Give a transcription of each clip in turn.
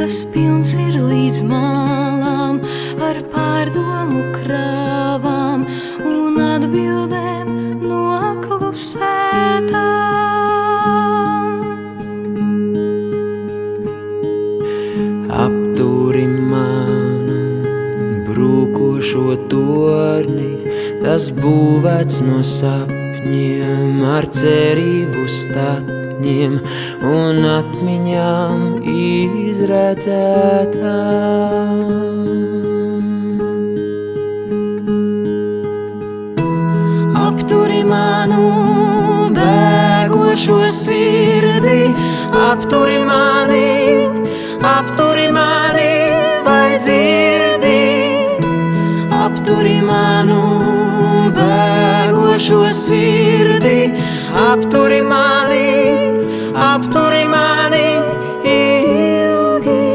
kas pilns ir līdz malām ar pārdomu krāvām un atbildēm noklusētām. Apturi manu brūkošo torni, tas būvēts no sapņiem ar cerību statņiem un atmiņām izredzētām. Apturi manu bēgošo sirdi, apturi mani, vai dzirdi? Apturi manu bēgošo sirdi, apturi mani ilgi.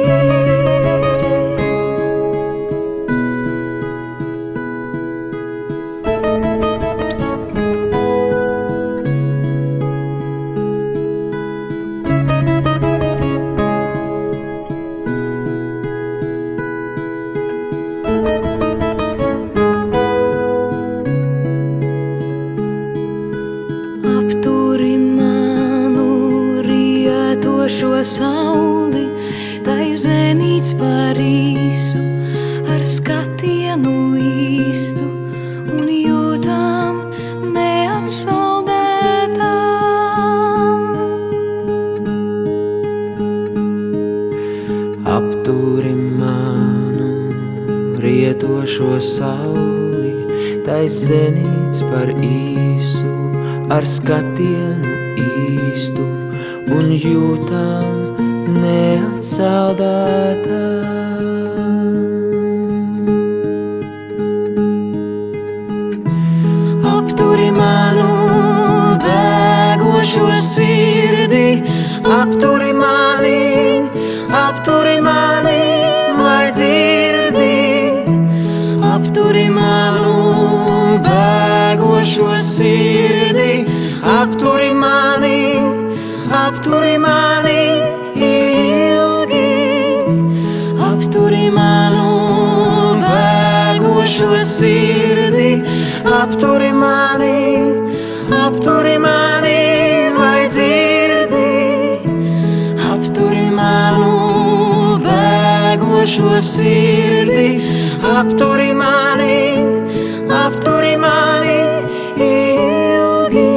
Apturi manu rietošo sauli, tai zenīts par īsu, ar skatienu īstu un jūtām neatsaldētām. Apturi manu rietošo sauli, tai zenīts par īsu, ar skatienu īstu un jūtām neatsaldētām. Apturi manu bēgošo sirdi, apturi mani, vai dzirdi? Apturi manu bēgošo sirdi, apturi mani ilgi. Apturi manu bēgošo sirdi, apturi mani, vai dzirdi? Apturi manu bēgošo sirdi, apturi mani ilgi.